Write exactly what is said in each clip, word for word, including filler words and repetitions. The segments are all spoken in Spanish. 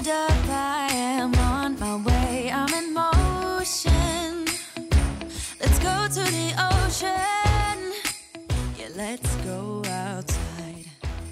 hold up, I am on my way, I'm in motion. Let's go to the ocean. Yeah, let's go outside.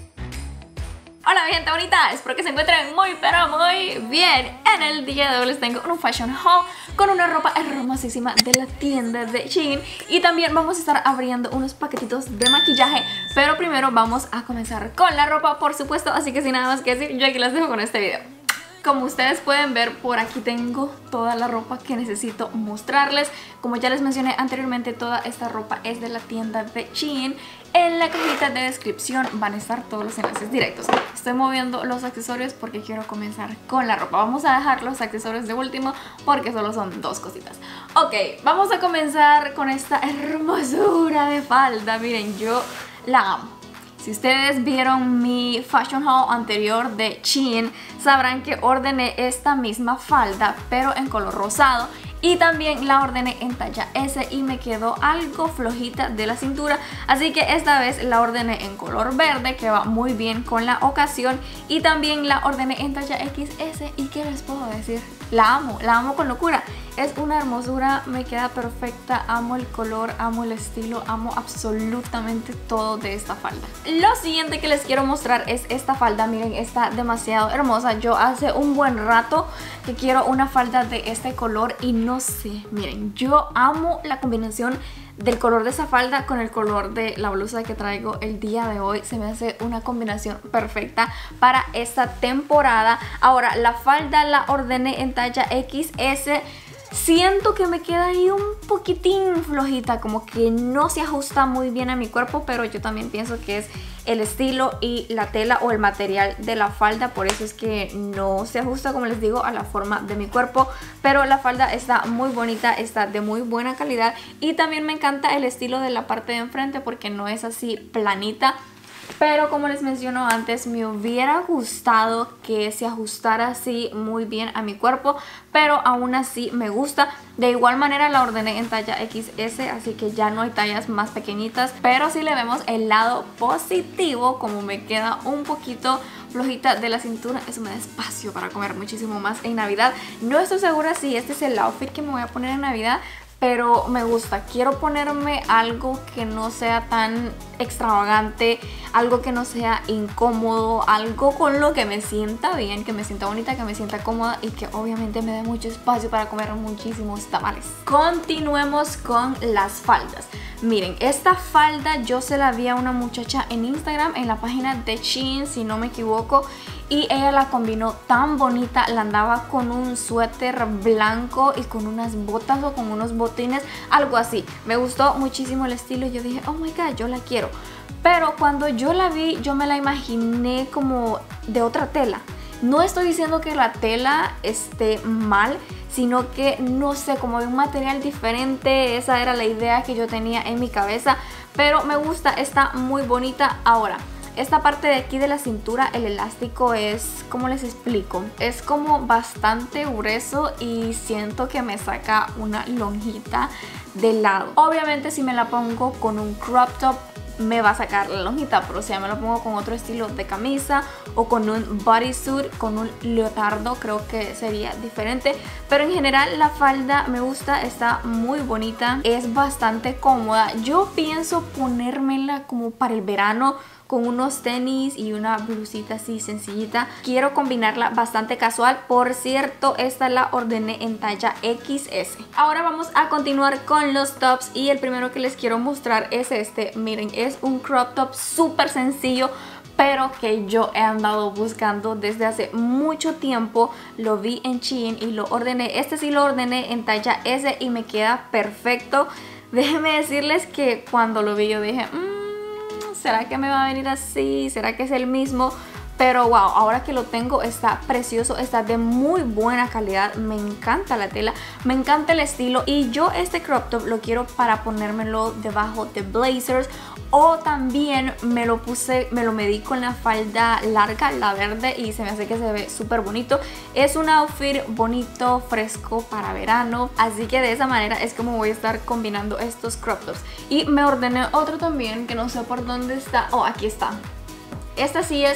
Hola mi gente bonita, espero que se encuentren muy pero muy bien. En el día de hoy les tengo un fashion haul con una ropa hermosísima de la tienda de Shein. Y también vamos a estar abriendo unos paquetitos de maquillaje. Pero primero vamos a comenzar con la ropa, por supuesto. Así que sin nada más que decir, yo aquí las dejo con este video. Como ustedes pueden ver, por aquí tengo toda la ropa que necesito mostrarles. Como ya les mencioné anteriormente, toda esta ropa es de la tienda de Shein. En la cajita de descripción van a estar todos los enlaces directos. Estoy moviendo los accesorios porque quiero comenzar con la ropa. Vamos a dejar los accesorios de último porque solo son dos cositas. Ok, vamos a comenzar con esta hermosura de falda. Miren, yo la amo. Si ustedes vieron mi fashion haul anterior de Shein, sabrán que ordené esta misma falda, pero en color rosado. Y también la ordené en talla ese y me quedó algo flojita de la cintura. Así que esta vez la ordené en color verde, que va muy bien con la ocasión. Y también la ordené en talla equis ese. ¿Y qué les puedo decir? La amo, la amo con locura. Es una hermosura, me queda perfecta. Amo el color, amo el estilo, amo absolutamente todo de esta falda. Lo siguiente que les quiero mostrar es esta falda. Miren, está demasiado hermosa. Yo hace un buen rato que quiero una falda de este color y no sé, miren, yo amo la combinación del color de esa falda con el color de la blusa que traigo el día de hoy. Se me hace una combinación perfecta para esta temporada. Ahora, la falda la ordené en talla equis ese. Siento que me queda ahí un poquitín flojita, como que no se ajusta muy bien a mi cuerpo, pero yo también pienso que es el estilo y la tela o el material de la falda, por eso es que no se ajusta, como les digo, a la forma de mi cuerpo. Pero la falda está muy bonita, está de muy buena calidad y también me encanta el estilo de la parte de enfrente porque no es así planita. Pero como les menciono antes, me hubiera gustado que se ajustara así muy bien a mi cuerpo, pero aún así me gusta. De igual manera la ordené en talla equis ese, así que ya no hay tallas más pequeñitas. Pero si le vemos el lado positivo, como me queda un poquito flojita de la cintura, eso me da espacio para comer muchísimo más en Navidad. No estoy segura si este es el outfit que me voy a poner en Navidad, pero me gusta. Quiero ponerme algo que no sea tan extravagante, algo que no sea incómodo, algo con lo que me sienta bien, que me sienta bonita, que me sienta cómoda y que obviamente me dé mucho espacio para comer muchísimos tamales. Continuemos con las faldas. Miren, esta falda yo se la vi a una muchacha en Instagram, en la página de Shein, si no me equivoco, y ella la combinó tan bonita. La andaba con un suéter blanco y con unas botas o con unos botines, algo así. Me gustó muchísimo el estilo y yo dije, oh my god, yo la quiero. Pero cuando yo la vi, yo me la imaginé como de otra tela. No estoy diciendo que la tela esté mal, sino que no sé, como de un material diferente. Esa era la idea que yo tenía en mi cabeza, pero me gusta, está muy bonita. Ahora, esta parte de aquí de la cintura, el elástico es, ¿cómo les explico? Es como bastante grueso y siento que me saca una lonjita de lado. Obviamente si me la pongo con un crop top me va a sacar la lonjita, pero si ya me lo pongo con otro estilo de camisa o con un bodysuit, con un leotardo, creo que sería diferente. Pero en general la falda me gusta, está muy bonita, es bastante cómoda. Yo pienso ponérmela como para el verano, con unos tenis y una blusita así sencillita. Quiero combinarla bastante casual. Por cierto, esta la ordené en talla equis ese. Ahora vamos a continuar con los tops y el primero que les quiero mostrar es este. Miren, es un crop top súper sencillo, pero que yo he andado buscando desde hace mucho tiempo. Lo vi en Shein y lo ordené. Este sí lo ordené en talla ese y me queda perfecto. Déjenme decirles que cuando lo vi yo dije, mmm, ¿será que me va a venir así? ¿Será que es el mismo? Pero wow, ahora que lo tengo está precioso, está de muy buena calidad, me encanta la tela, me encanta el estilo. Y yo este crop top lo quiero para ponérmelo debajo de blazers, o también me lo puse, me lo medí con la falda larga, la verde, y se me hace que se ve súper bonito. Es un outfit bonito, fresco para verano, así que de esa manera es como voy a estar combinando estos crop tops. Y me ordené otro también que no sé por dónde está. Oh, aquí está. Esta sí es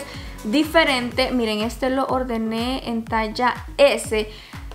diferente. Miren, este lo ordené en talla S.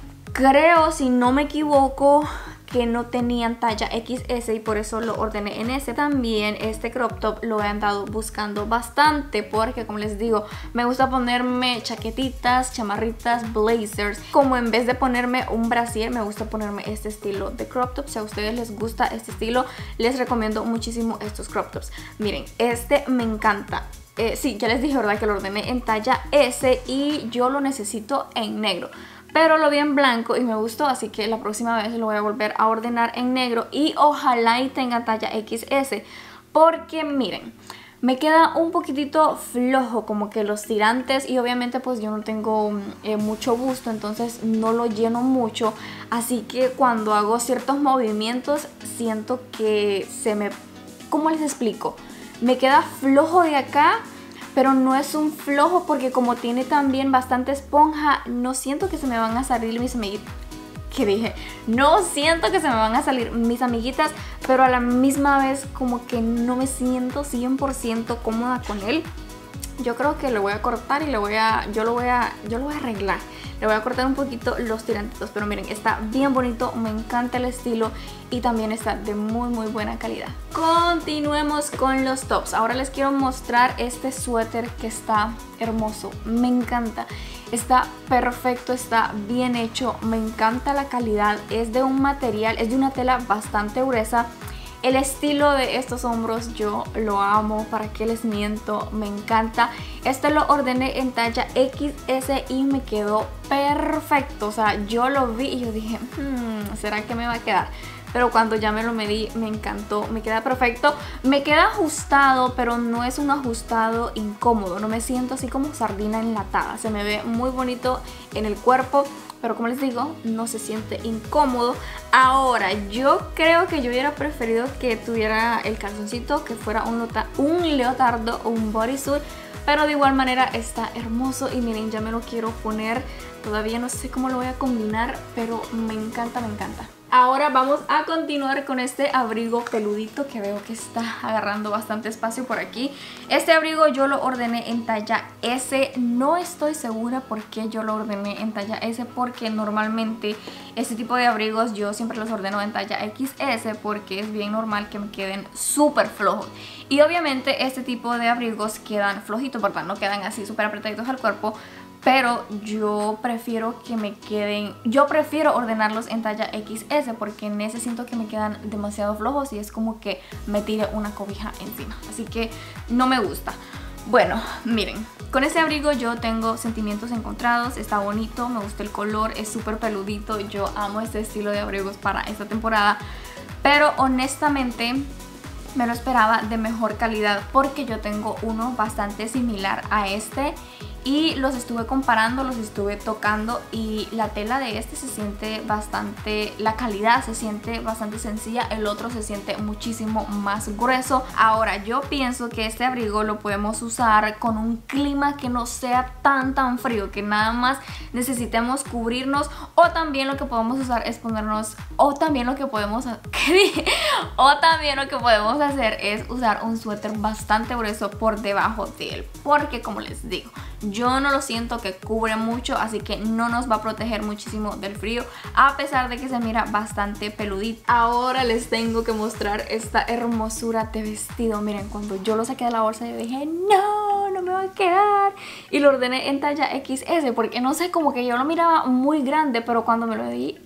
Creo, si no me equivoco, que no tenían talla equis ese y por eso lo ordené en ese. También este crop top lo he andado buscando bastante porque, como les digo, me gusta ponerme chaquetitas, chamarritas, blazers. Como en vez de ponerme un brasier, me gusta ponerme este estilo de crop top. Si a ustedes les gusta este estilo, les recomiendo muchísimo estos crop tops. Miren, este me encanta. Eh, sí, ya les dije, ¿verdad?, que lo ordené en talla ese y yo lo necesito en negro. Pero lo vi en blanco y me gustó, así que la próxima vez lo voy a volver a ordenar en negro y ojalá y tenga talla equis ese. Porque miren, me queda un poquitito flojo como que los tirantes y obviamente pues yo no tengo eh, mucho busto, entonces no lo lleno mucho. Así que cuando hago ciertos movimientos siento que se me... ¿Cómo les explico? Me queda flojo de acá. Pero no es un flojo porque como tiene también bastante esponja, no siento que se me van a salir mis amiguitas. ¿Qué dije? No siento que se me van a salir mis amiguitas, pero a la misma vez como que no me siento cien por ciento cómoda con él. Yo creo que lo voy a cortar y le voy a, yo lo voy a, yo lo voy a arreglar. Le voy a cortar un poquito los tirantitos, pero miren, está bien bonito, me encanta el estilo y también está de muy muy buena calidad. Continuemos con los tops. Ahora les quiero mostrar este suéter que está hermoso, me encanta. Está perfecto, está bien hecho, me encanta la calidad, es de un material, es de una tela bastante gruesa. El estilo de estos hombros yo lo amo, para qué les miento, me encanta. Este lo ordené en talla equis ese y me quedó perfecto. O sea, yo lo vi y yo dije, hmm, ¿será que me va a quedar? Pero cuando ya me lo medí, me encantó, me queda perfecto. Me queda ajustado, pero no es un ajustado incómodo. No me siento así como sardina enlatada. Se me ve muy bonito en el cuerpo, pero como les digo, no se siente incómodo. Ahora, yo creo que yo hubiera preferido que tuviera el calzoncito, que fuera un, un leotardo o un bodysuit, pero de igual manera está hermoso y miren, ya me lo quiero poner. Todavía no sé cómo lo voy a combinar, pero me encanta, me encanta. Ahora vamos a continuar con este abrigo peludito que veo que está agarrando bastante espacio por aquí. Este abrigo yo lo ordené en talla ese. No estoy segura por qué yo lo ordené en talla ese, porque normalmente este tipo de abrigos yo siempre los ordeno en talla equis ese porque es bien normal que me queden súper flojos. Y obviamente este tipo de abrigos quedan flojitos, ¿verdad? No quedan así súper apretaditos al cuerpo. Pero yo prefiero que me queden, yo prefiero ordenarlos en talla equis ese porque en ese siento que me quedan demasiado flojos y es como que me tire una cobija encima. Así que no me gusta. Bueno, miren, con este abrigo yo tengo sentimientos encontrados. Está bonito, me gusta el color, es súper peludito. Yo amo este estilo de abrigos para esta temporada. Pero honestamente me lo esperaba de mejor calidad porque yo tengo uno bastante similar a este y los estuve comparando, los estuve tocando y la tela de este se siente bastante, la calidad se siente bastante sencilla, el otro se siente muchísimo más grueso. Ahora yo pienso que este abrigo lo podemos usar con un clima que no sea tan tan frío, que nada más necesitemos cubrirnos, o también lo que podemos usar es ponernos, o también lo que podemos, ¿qué dije? O también lo que podemos hacer es usar un suéter bastante grueso por debajo de él, porque como les digo, yo no lo siento que cubre mucho, así que no nos va a proteger muchísimo del frío, a pesar de que se mira bastante peludito. Ahora les tengo que mostrar esta hermosura de vestido. Miren, cuando yo lo saqué de la bolsa yo dije, no, no me va a quedar. Y lo ordené en talla equis ese, porque no sé, como que yo lo miraba muy grande, pero cuando me lo vi,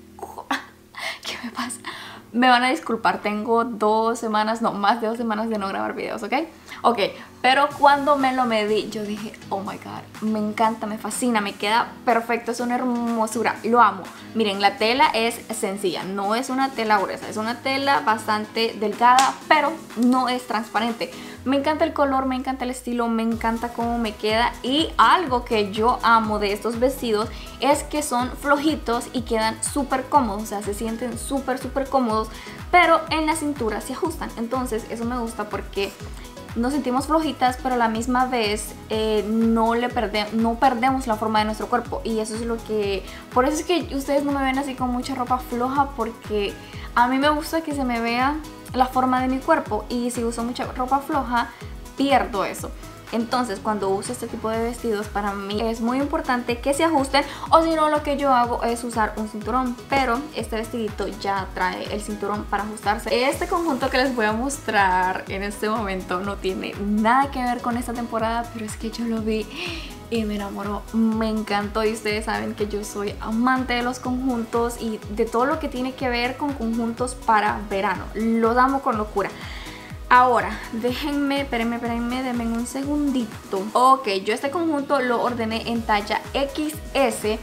¿qué me pasa? Me van a disculpar, tengo dos semanas, no, más de dos semanas de no grabar videos, ¿ok? Ok, pero cuando me lo medí, yo dije, oh my god, me encanta, me fascina, me queda perfecto, es una hermosura, lo amo. Miren, la tela es sencilla, no es una tela gruesa, es una tela bastante delgada, pero no es transparente. Me encanta el color, me encanta el estilo, me encanta cómo me queda, y algo que yo amo de estos vestidos es que son flojitos y quedan súper cómodos, o sea, se sienten súper súper cómodos, pero en la cintura se ajustan. Entonces eso me gusta porque nos sentimos flojitas, pero a la misma vez eh, no, le perde, no perdemos la forma de nuestro cuerpo, y eso es lo que, por eso es que ustedes no me ven así con mucha ropa floja, porque a mí me gusta que se me vea la forma de mi cuerpo, y si uso mucha ropa floja pierdo eso. Entonces cuando uso este tipo de vestidos, para mí es muy importante que se ajusten, o si no, lo que yo hago es usar un cinturón, pero este vestidito ya trae el cinturón para ajustarse. Este conjunto que les voy a mostrar en este momento no tiene nada que ver con esta temporada, pero es que yo lo vi y me enamoró, me encantó. Y ustedes saben que yo soy amante de los conjuntos y de todo lo que tiene que ver con conjuntos para verano, los amo con locura. Ahora, déjenme, espérenme, espérenme, denme un segundito. Ok, yo este conjunto lo ordené en talla equis ese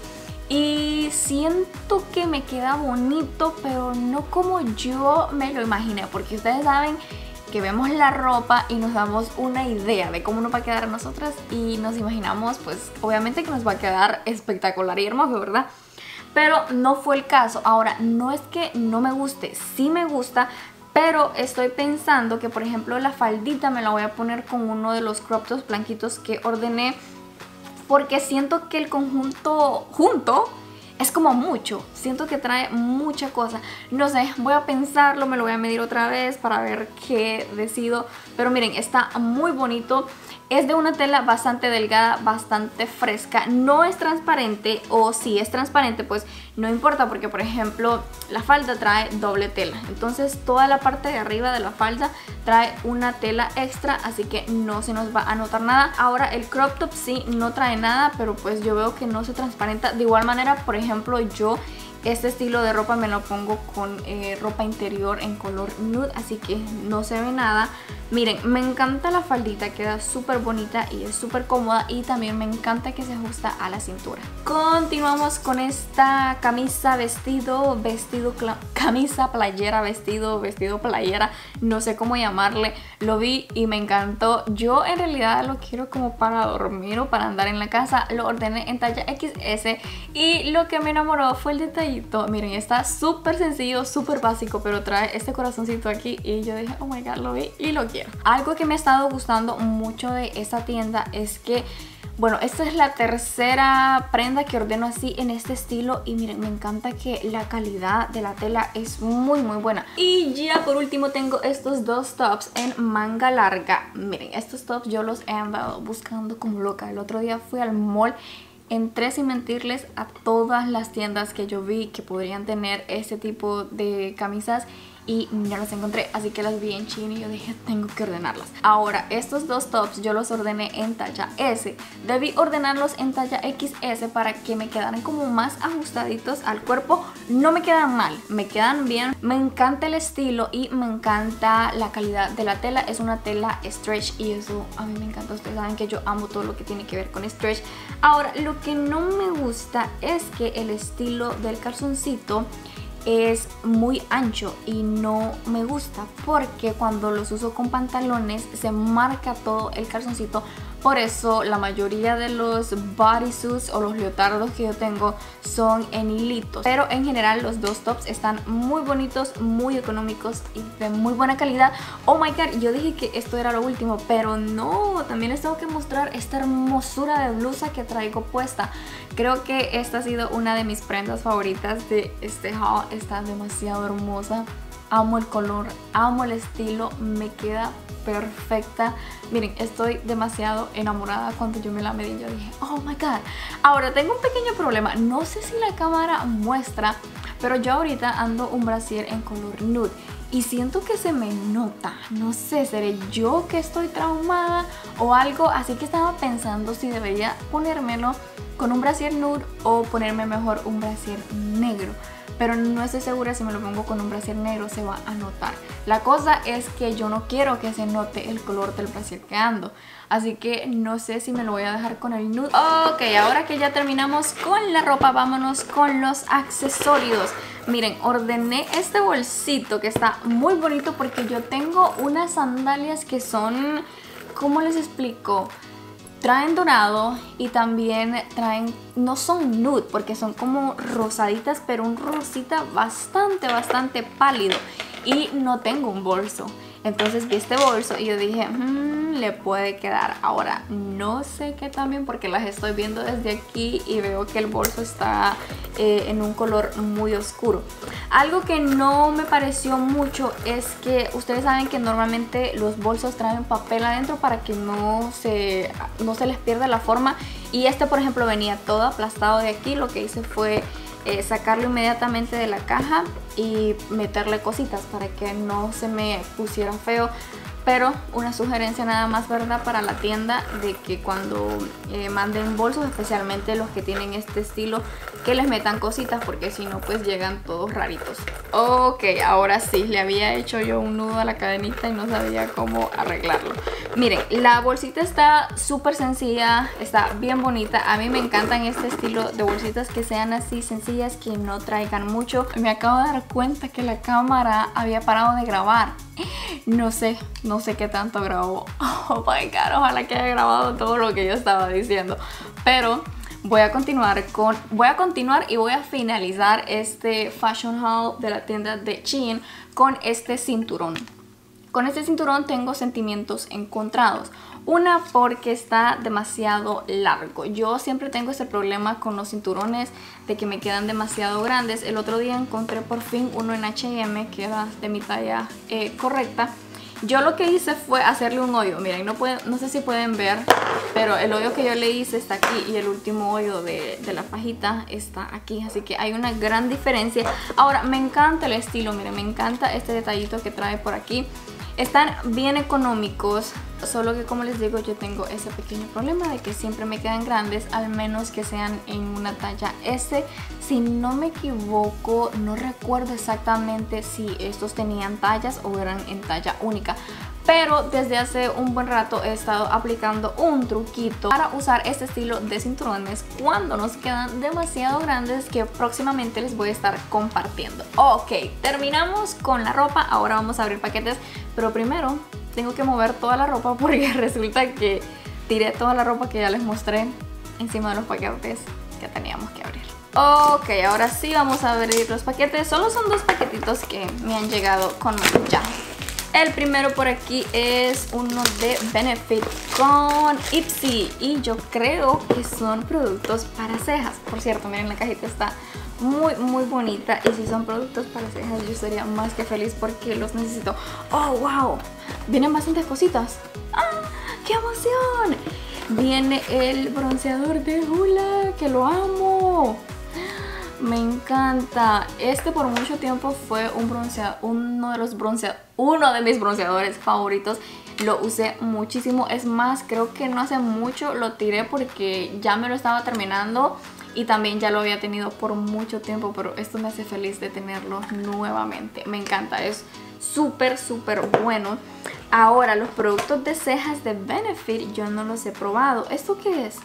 y siento que me queda bonito, pero no como yo me lo imaginé, porque ustedes saben que vemos la ropa y nos damos una idea de cómo nos va a quedar a nosotras y nos imaginamos, pues obviamente que nos va a quedar espectacular y hermoso, ¿verdad? Pero no fue el caso. Ahora, no es que no me guste, sí me gusta, pero estoy pensando que, por ejemplo, la faldita me la voy a poner con uno de los crop tops blanquitos que ordené, porque siento que el conjunto junto es como mucho, siento que trae mucha cosa. No sé, voy a pensarlo, me lo voy a medir otra vez para ver qué decido. Pero miren, está muy bonito. Es de una tela bastante delgada, bastante fresca. No es transparente, o si es transparente pues no importa, porque por ejemplo la falda trae doble tela. Entonces toda la parte de arriba de la falda trae una tela extra, así que no se nos va a notar nada. Ahora el crop top sí no trae nada, pero pues yo veo que no se transparenta. De igual manera, por ejemplo, yo este estilo de ropa me lo pongo con eh, ropa interior en color nude, así que no se ve nada. Miren, me encanta la faldita, queda súper bonita y es súper cómoda, y también me encanta que se ajusta a la cintura. Continuamos con esta camisa, vestido, vestido, camisa, playera, vestido, vestido, playera, no sé cómo llamarle. Lo vi y me encantó. Yo en realidad lo quiero como para dormir o para andar en la casa. Lo ordené en talla equis ese y lo que me enamoró fue el detalle. Miren, está súper sencillo, súper básico, pero trae este corazoncito aquí y yo dije, oh my god, lo vi y lo quiero. Algo que me ha estado gustando mucho de esta tienda es que, bueno, esta es la tercera prenda que ordeno así en este estilo, y miren, me encanta que la calidad de la tela es muy muy buena. Y ya por último tengo estos dos tops en manga larga. Miren, estos tops yo los he andado buscando como loca. El otro día fui al mall, entré sin mentirles a todas las tiendas que yo vi que podrían tener este tipo de camisas y no las encontré, así que las vi en Shein y yo dije, tengo que ordenarlas. Ahora, estos dos tops yo los ordené en talla ese. Debí ordenarlos en talla equis ese para que me quedaran como más ajustaditos al cuerpo. No me quedan mal, me quedan bien. Me encanta el estilo y me encanta la calidad de la tela. Es una tela stretch y eso a mí me encanta. Ustedes saben que yo amo todo lo que tiene que ver con stretch. Ahora, lo que no me gusta es que el estilo del calzoncito es muy ancho y no me gusta, porque cuando los uso con pantalones se marca todo el calzoncito. Por eso la mayoría de los bodysuits o los leotardos que yo tengo son en hilitos. Pero en general los dos tops están muy bonitos, muy económicos y de muy buena calidad. Oh my god, yo dije que esto era lo último, pero no, también les tengo que mostrar esta hermosura de blusa que traigo puesta. Creo que esta ha sido una de mis prendas favoritas de este haul. Está demasiado hermosa. Amo el color, amo el estilo, me queda perfecta. Miren, estoy demasiado enamorada. Cuando yo me la medí yo dije, oh my god. Ahora tengo un pequeño problema, no sé si la cámara muestra, pero yo ahorita ando un brasier en color nude y siento que se me nota. No sé, seré yo que estoy traumada o algo, así que estaba pensando si debería ponérmelo con un brasier nude o ponerme mejor un brasier negro, pero no estoy segura si me lo pongo con un brasier negro se va a notar. La cosa es que yo no quiero que se note el color del brasier que ando, así que no sé si me lo voy a dejar con el nude. Ok, ahora que ya terminamos con la ropa, vámonos con los accesorios. Miren, ordené este bolsito que está muy bonito porque yo tengo unas sandalias que son, ¿cómo les explico? Traen dorado y también traen, no son nude porque son como rosaditas, pero un rosita bastante, bastante pálido. Y no tengo un bolso. Entonces vi este bolso y yo dije, mmm, bien le puede quedar. Ahora, no sé qué también porque las estoy viendo desde aquí y veo que el bolso está eh, en un color muy oscuro. Algo que no me pareció mucho es que ustedes saben que normalmente los bolsos traen papel adentro para que no se, no se les pierda la forma. Y este, por ejemplo, venía todo aplastado de aquí. Lo que hice fue eh, sacarlo inmediatamente de la caja y meterle cositas para que no se me pusiera feo. Pero una sugerencia nada más, ¿verdad? Para la tienda, de que cuando eh, manden bolsos, especialmente los que tienen este estilo, que les metan cositas, porque si no pues llegan todos raritos. Ok, ahora sí, le había hecho yo un nudo a la cadenita y no sabía cómo arreglarlo. Miren, la bolsita está súper sencilla, está bien bonita. A mí me encantan este estilo de bolsitas que sean así sencillas, que no traigan mucho. Me acabo de dar cuenta que la cámara había parado de grabar. No sé, no sé qué tanto grabó. Oh my god, ojalá que haya grabado todo lo que yo estaba diciendo. Pero voy a continuar con voy a continuar y voy a finalizar este fashion haul de la tienda de Shein con este cinturón. Con este cinturón tengo sentimientos encontrados. Una, porque está demasiado largo. Yo siempre tengo ese problema con los cinturones de que me quedan demasiado grandes. El otro día encontré por fin uno en H y M que era de mi talla eh, correcta. Yo lo que hice fue hacerle un hoyo. Miren, no, pueden, no sé si pueden ver, pero el hoyo que yo le hice está aquí y el último hoyo de, de la fajita está aquí. Así que hay una gran diferencia. Ahora, me encanta el estilo. Miren, me encanta este detallito que trae por aquí. Están bien económicos, solo que como les digo, yo tengo ese pequeño problema de que siempre me quedan grandes, al menos que sean en una talla S. Si no me equivoco, no recuerdo exactamente si estos tenían tallas o eran en talla única. Pero desde hace un buen rato he estado aplicando un truquito para usar este estilo de cinturones cuando nos quedan demasiado grandes, que próximamente les voy a estar compartiendo. Ok, terminamos con la ropa, ahora vamos a abrir paquetes, pero primero tengo que mover toda la ropa porque resulta que tiré toda la ropa que ya les mostré encima de los paquetes que teníamos que abrir. Ok, ahora sí vamos a abrir los paquetes. Solo son dos paquetitos que me han llegado con maquillaje. El primero por aquí es uno de Benefit con Ipsy y yo creo que son productos para cejas. Por cierto, miren, la cajita está muy muy bonita y si son productos para cejas yo sería más que feliz porque los necesito. ¡Oh, wow! Vienen bastantes cositas. ¡Ah, qué emoción! Viene el bronceador de Hoola, que lo amo. Me encanta. Este por mucho tiempo fue un bronceador, uno de los bronceadores, uno de mis bronceadores favoritos. Lo usé muchísimo. Es más, creo que no hace mucho lo tiré porque ya me lo estaba terminando y también ya lo había tenido por mucho tiempo, pero esto me hace feliz de tenerlo nuevamente. Me encanta, es súper súper bueno. Ahora, los productos de cejas de Benefit yo no los he probado. ¿Esto qué es?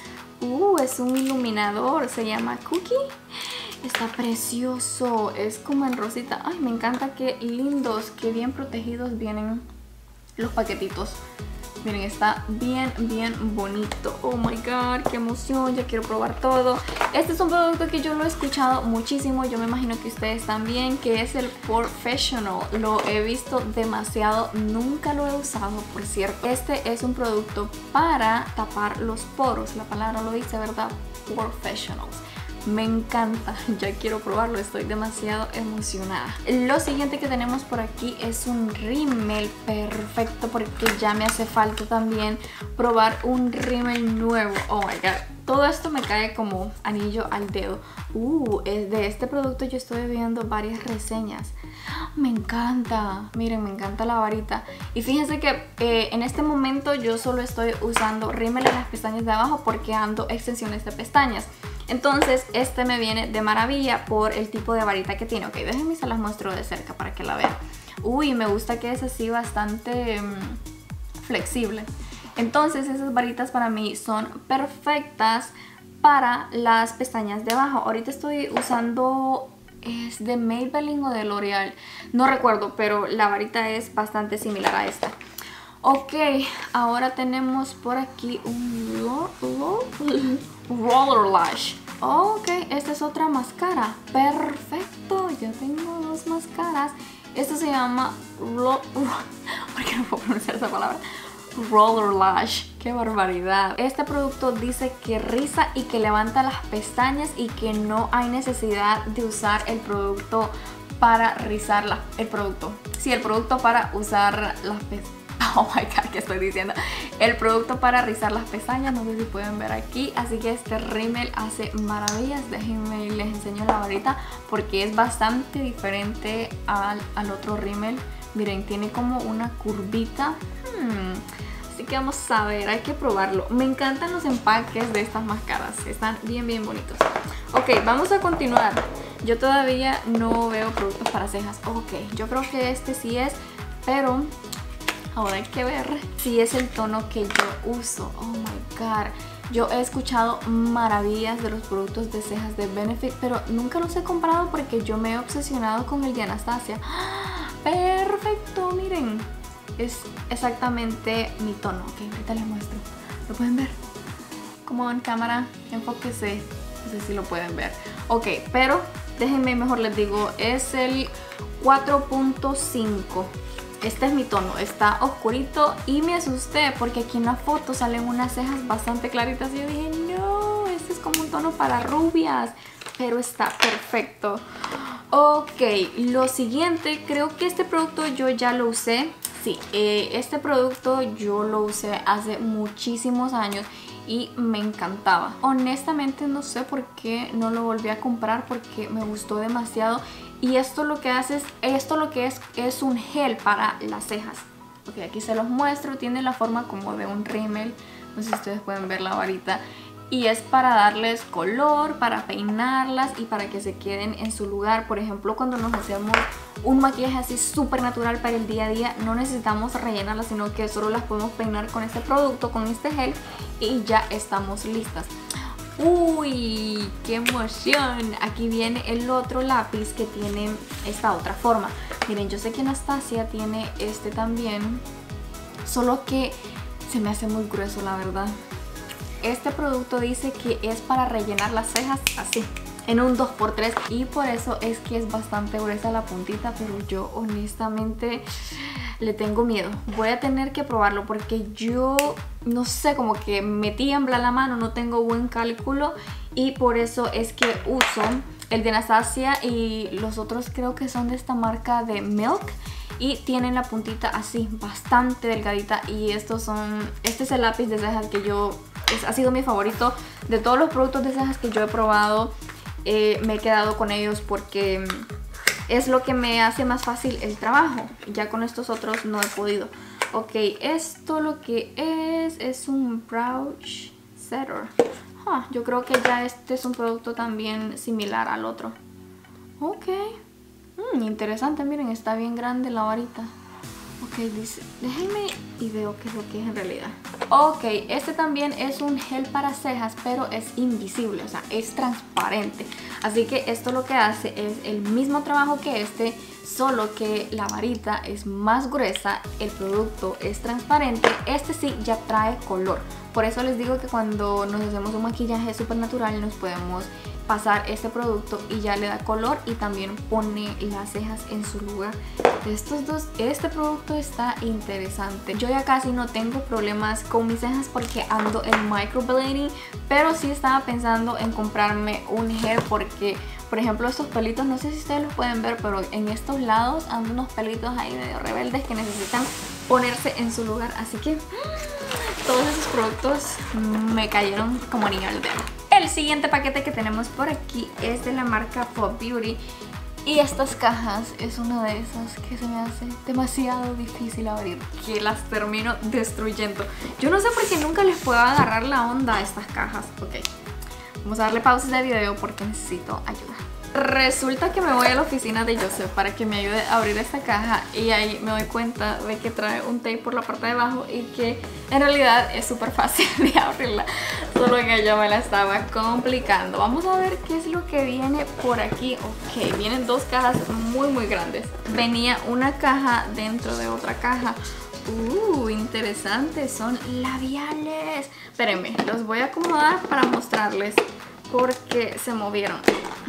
Uh, es un iluminador, se llama Cookie. Está precioso, es como en rosita. Ay, me encanta, qué lindos, qué bien protegidos vienen los paquetitos. Miren, está bien, bien bonito. Oh my god, qué emoción, ya quiero probar todo. Este es un producto que yo lo he escuchado muchísimo, yo me imagino que ustedes también, que es el Professional. Lo he visto demasiado, nunca lo he usado, por cierto. Este es un producto para tapar los poros, la palabra lo dice, ¿verdad? Professionals. Me encanta, ya quiero probarlo, estoy demasiado emocionada. Lo siguiente que tenemos por aquí es un rímel perfecto porque ya me hace falta también probar un rímel nuevo. Oh my god, todo esto me cae como anillo al dedo. Uh, de este producto yo estoy viendo varias reseñas. Me encanta, miren, me encanta la varita. Y fíjense que eh, en este momento yo solo estoy usando rímel en las pestañas de abajo porque ando extensiones de pestañas. Entonces este me viene de maravilla por el tipo de varita que tiene. Ok, déjenme se las muestro de cerca para que la vean. Uy, me gusta que es así bastante um, flexible. Entonces esas varitas para mí son perfectas para las pestañas de abajo. Ahorita estoy usando, es de Maybelline o de L'Oreal, no recuerdo, pero la varita es bastante similar a esta. Ok, ahora tenemos por aquí un Roller Lash. Ok, esta es otra máscara. Perfecto, ya tengo dos máscaras. Esto se llama, ¿por qué no puedo pronunciar esa palabra? Roller Lash. ¡Qué barbaridad! Este producto dice que riza y que levanta las pestañas y que no hay necesidad de usar el producto para rizar la, el producto. Sí, el producto para usar las pestañas. Oh my god, ¿qué estoy diciendo? El producto para rizar las pestañas, no sé si pueden ver aquí. Así que este rímel hace maravillas. Déjenme y les enseño la varita porque es bastante diferente al, al otro rímel. Miren, tiene como una curvita. Hmm. Así que vamos a ver, hay que probarlo. Me encantan los empaques de estas máscaras, están bien bien bonitos. Ok, vamos a continuar. Yo todavía no veo productos para cejas. Ok, yo creo que este sí es, pero ahora hay que ver si es el tono que yo uso. Oh my god. Yo he escuchado maravillas de los productos de cejas de Benefit, pero nunca los he comprado porque yo me he obsesionado con el de Anastasia. Perfecto, miren. Es exactamente mi tono. Ok, ahorita les muestro. ¿Lo pueden ver? Como en cámara, enfóquese. No sé si lo pueden ver. Ok, pero déjenme mejor les digo, es el cuatro punto cinco. Este es mi tono, está oscurito y me asusté porque aquí en la foto salen unas cejas bastante claritas y yo dije, no, este es como un tono para rubias, pero está perfecto. Ok, lo siguiente, creo que este producto yo ya lo usé. Sí, eh, este producto yo lo usé hace muchísimos años y me encantaba. Honestamente no sé por qué no lo volví a comprar porque me gustó demasiado. Y esto lo que hace es, esto lo que es, es un gel para las cejas. Ok, aquí se los muestro, tiene la forma como de un rímel. No sé si ustedes pueden ver la varita. Y es para darles color, para peinarlas y para que se queden en su lugar. Por ejemplo, cuando nos hacemos un maquillaje así súper natural para el día a día, no necesitamos rellenarlas, sino que solo las podemos peinar con este producto, con este gel, y ya estamos listas. ¡Uy! ¡Qué emoción! Aquí viene el otro lápiz que tiene esta otra forma. Miren, yo sé que Anastasia tiene este también, solo que se me hace muy grueso, la verdad. Este producto dice que es para rellenar las cejas así, en un dos por tres, y por eso es que es bastante gruesa la puntita, pero yo honestamente le tengo miedo. Voy a tener que probarlo porque yo no sé, como que me tiembla la mano, no tengo buen cálculo, y por eso es que uso el de Anastasia y los otros creo que son de esta marca de Milk y tienen la puntita así, bastante delgadita, y estos son, este es el lápiz de cejas que yo, es, ha sido mi favorito de todos los productos de cejas que yo he probado. Eh, me he quedado con ellos porque es lo que me hace más fácil el trabajo. Ya con estos otros no he podido. Ok, esto lo que es es un brush setter. Ah, yo creo que ya este es un producto también similar al otro. Ok, mm, interesante, miren, está bien grande la varita. Ok, dice, déjenme y veo qué es lo que es en realidad. Ok, este también es un gel para cejas, pero es invisible, o sea, es transparente. Así que esto lo que hace es el mismo trabajo que este, solo que la varita es más gruesa, el producto es transparente. Este sí ya trae color. Por eso les digo que cuando nos hacemos un maquillaje súper natural nos podemos pasar este producto y ya le da color y también pone las cejas en su lugar. De estos dos, este producto está interesante. Yo ya casi no tengo problemas con mis cejas porque ando en microblading, pero sí estaba pensando en comprarme un gel porque, por ejemplo, estos pelitos, no sé si ustedes los pueden ver, pero en estos lados ando unos pelitos ahí medio rebeldes que necesitan ponerse en su lugar. Así que todos esos productos me cayeron como anillo al dedo. El siguiente paquete que tenemos por aquí es de la marca Pop Beauty. Y estas cajas es una de esas que se me hace demasiado difícil abrir, que las termino destruyendo. Yo no sé por qué nunca les puedo agarrar la onda a estas cajas. Ok, vamos a darle pausa de video porque necesito ayuda. Resulta que me voy a la oficina de Joseph para que me ayude a abrir esta caja y ahí me doy cuenta de que trae un tape por la parte de abajo y que en realidad es súper fácil de abrirla, solo que yo me la estaba complicando. Vamos a ver qué es lo que viene por aquí. Ok, vienen dos cajas muy muy grandes. Venía una caja dentro de otra caja. Uh, interesante, son labiales. Espérenme, los voy a acomodar para mostrarles porque se movieron.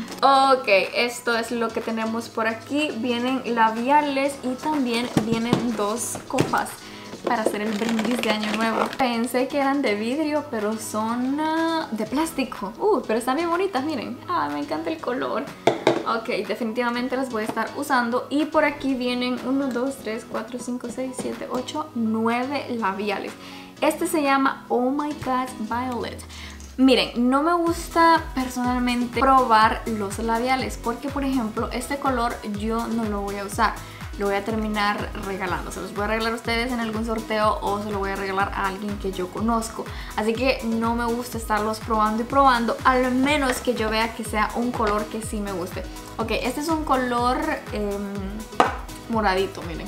Ok, esto es lo que tenemos por aquí. Vienen labiales y también vienen dos copas para hacer el brindis de año nuevo. Pensé que eran de vidrio, pero son uh, de plástico. Uh, pero están bien bonitas, miren. Ah, me encanta el color. Ok, definitivamente las voy a estar usando. Y por aquí vienen uno, dos, tres, cuatro, cinco, seis, siete, ocho, nueve labiales. Este se llama Oh My God Violet. Miren, no me gusta personalmente probar los labiales porque, por ejemplo, este color yo no lo voy a usar. Lo voy a terminar regalando. Se los voy a regalar a ustedes en algún sorteo o se lo voy a regalar a alguien que yo conozco. Así que no me gusta estarlos probando y probando, al menos que yo vea que sea un color que sí me guste. Ok, este es un color eh, moradito, miren.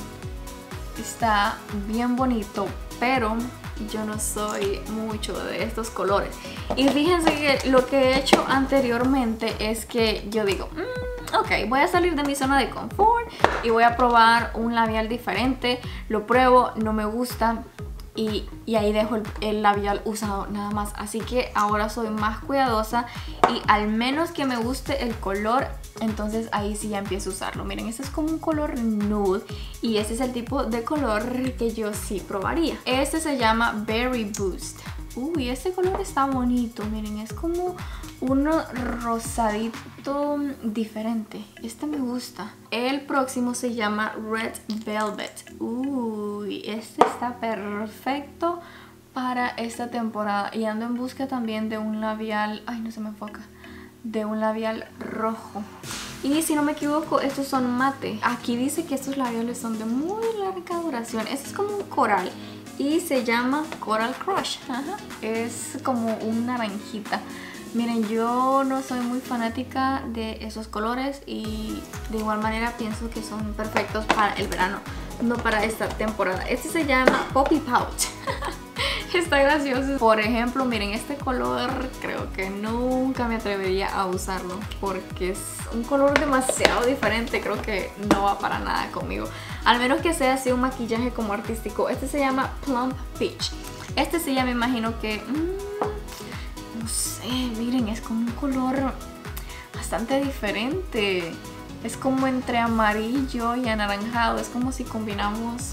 Está bien bonito, pero yo no soy mucho de estos colores. Y fíjense que lo que he hecho anteriormente es que yo digo, mmm, ok, voy a salir de mi zona de confort y voy a probar un labial diferente. Lo pruebo, no me gusta y, y ahí dejo el, el labial usado nada más. Así que ahora soy más cuidadosa y al menos que me guste el color, entonces ahí sí ya empiezo a usarlo. Miren, este es como un color nude y este es el tipo de color que yo sí probaría. Este se llama Berry Boost. Uy, este color está bonito. Miren, es como un rosadito diferente. Este me gusta. El próximo se llama Red Velvet. Uy, este está perfecto para esta temporada. Y ando en busca también de un labial... Ay, no se me enfoca. De un labial rojo. Y si no me equivoco, estos son mate. Aquí dice que estos labiales son de muy larga duración. Este es como un coral y se llama Coral Crush. Ajá. Es como un naranjita. Miren, yo no soy muy fanática de esos colores y de igual manera pienso que son perfectos para el verano, no para esta temporada. Este se llama Poppy Pouch. Está gracioso. Por ejemplo, miren, este color creo que nunca me atrevería a usarlo porque es un color demasiado diferente. Creo que no va para nada conmigo, al menos que sea así un maquillaje como artístico. Este se llama Plump Peach. Este sí ya me imagino que... Mmm, no sé, miren, es como un color bastante diferente. Es como entre amarillo y anaranjado. Es como si combinamos...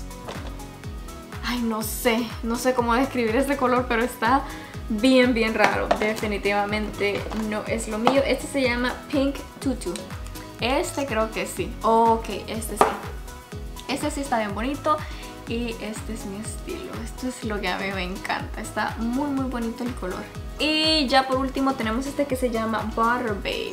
Ay, no sé, no sé cómo describir este color, pero está bien, bien raro. Definitivamente no es lo mío. Este se llama Pink Tutu. Este creo que sí. Ok, este sí. Este sí está bien bonito y este es mi estilo. Esto es lo que a mí me encanta. Está muy, muy bonito el color. Y ya por último tenemos este que se llama Butter Babe.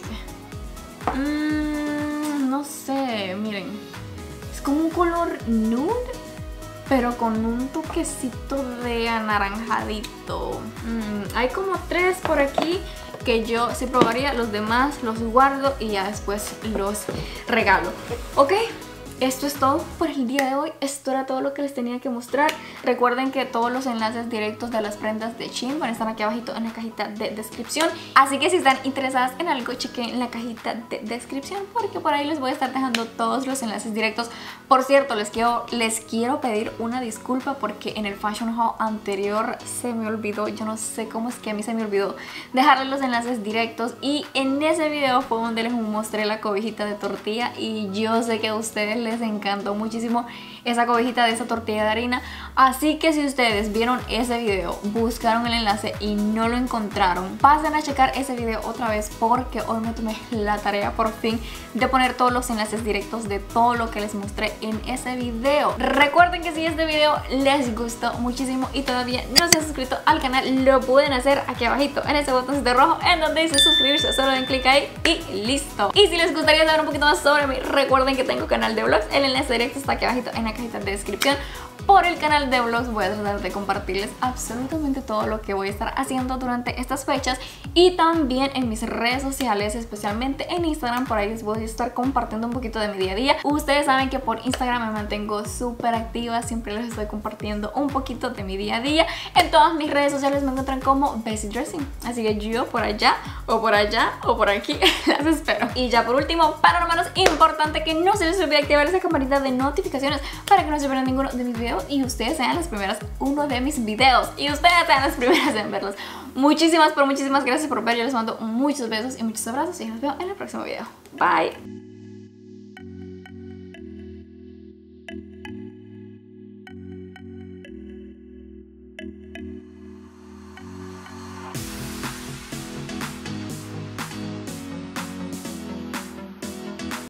Mm, no sé, miren. Es como un color nude, pero con un toquecito de anaranjadito. Mm, hay como tres por aquí que yo sí probaría. Los demás los guardo y ya después los regalo. ¿Ok? Esto es todo por el día de hoy. Esto era todo lo que les tenía que mostrar. Recuerden que todos los enlaces directos de las prendas de Shein van a estar aquí abajito en la cajita de descripción. Así que si están interesadas en algo, chequen la cajita de descripción porque por ahí les voy a estar dejando todos los enlaces directos. Por cierto, les quiero, les quiero pedir una disculpa porque en el Fashion Haul anterior se me olvidó. Yo no sé cómo es que a mí se me olvidó dejarles los enlaces directos. Y en ese video fue donde les mostré la cobijita de tortilla. Y yo sé que a ustedes les encantó muchísimo esa cobijita de esa tortilla de harina. Así que si ustedes vieron ese video, buscaron el enlace y no lo encontraron, pasen a checar ese video otra vez porque hoy me tomé la tarea por fin de poner todos los enlaces directos de todo lo que les mostré en ese video. Recuerden que si este video les gustó muchísimo y todavía no se han suscrito al canal, lo pueden hacer aquí abajito en ese botoncito rojo en donde dice suscribirse. Solo den clic ahí y listo. Y si les gustaría saber un poquito más sobre mí, recuerden que tengo canal de vlogs. El enlace directo está aquí abajito en la cajita de descripción. Por el canal de vlogs voy a tratar de compartirles absolutamente todo lo que voy a estar haciendo durante estas fechas y también en mis redes sociales, especialmente en Instagram. Por ahí les voy a estar compartiendo un poquito de mi día a día. Ustedes saben que por Instagram me mantengo súper activa, siempre les estoy compartiendo un poquito de mi día a día. En todas mis redes sociales me encuentran como Bessie Dressing, así que yo por allá o por allá o por aquí las espero. Y ya por último, para lo menos importante, que no se les olvide activar esa campanita de notificaciones para que no se pierdan ninguno de mis videos y ustedes sean las primeras uno de mis videos y ustedes sean las primeras en verlos. Muchísimas, pero muchísimas gracias por ver. Yo les mando muchos besos y muchos abrazos y nos vemos en el próximo video. Bye.